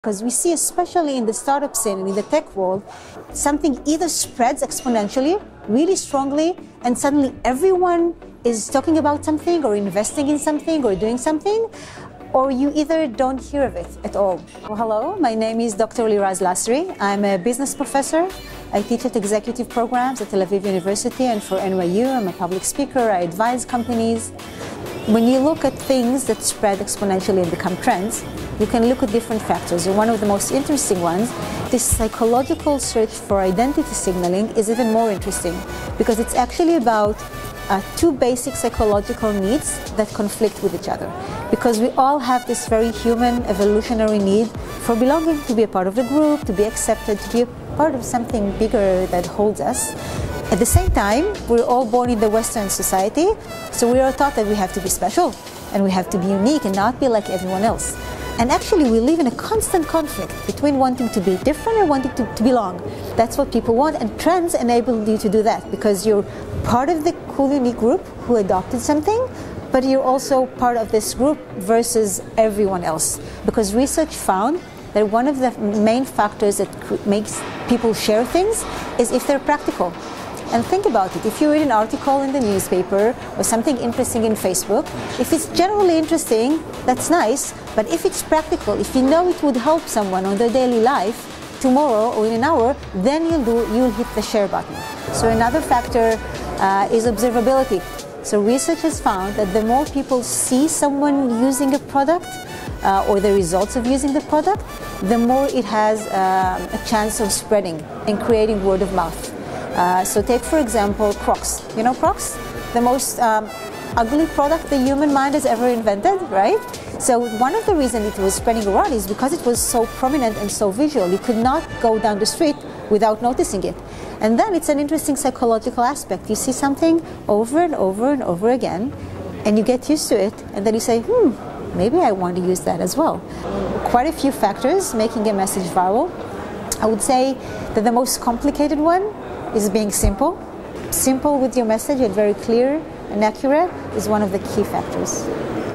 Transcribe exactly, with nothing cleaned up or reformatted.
Because we see, especially in the startup scene and in the tech world, something either spreads exponentially, really strongly, and suddenly everyone is talking about something or investing in something or doing something, or you either don't hear of it at all. Well, hello, my name is Doctor Liraz Lasri. I'm a business professor. I teach at executive programs at Tel Aviv University and for N Y U. I'm a public speaker. I advise companies. When you look at things that spread exponentially and become trends, you can look at different factors. And one of the most interesting ones, this psychological search for identity signaling, is even more interesting because it's actually about uh, two basic psychological needs that conflict with each other. Because we all have this very human evolutionary need for belonging, to be a part of the group, to be accepted, to be a part of something bigger that holds us. At the same time, we're all born in the Western society, so we are taught that we have to be special and we have to be unique and not be like everyone else. And actually, we live in a constant conflict between wanting to be different and wanting to, to belong. That's what people want, and trends enable you to do that because you're part of the cool, unique group who adopted something, but you're also part of this group versus everyone else. Because research found that one of the main factors that makes people share things is if they're practical. And think about it, if you read an article in the newspaper or something interesting in Facebook, if it's generally interesting, that's nice, but if it's practical, if you know it would help someone on their daily life, tomorrow or in an hour, then you'll, do, you'll hit the share button. So another factor uh, is observability. So research has found that the more people see someone using a product uh, or the results of using the product, the more it has um, a chance of spreading and creating word of mouth. Uh, so take, for example, Crocs. You know Crocs? The most um, ugly product the human mind has ever invented, right? So one of the reasons it was spreading around is because it was so prominent and so visual. You could not go down the street without noticing it. And then it's an interesting psychological aspect. You see something over and over and over again, and you get used to it, and then you say, hmm, maybe I want to use that as well. Quite a few factors making a message viral. I would say that the most complicated one is being simple. Simple with your message and very clear and accurate is one of the key factors.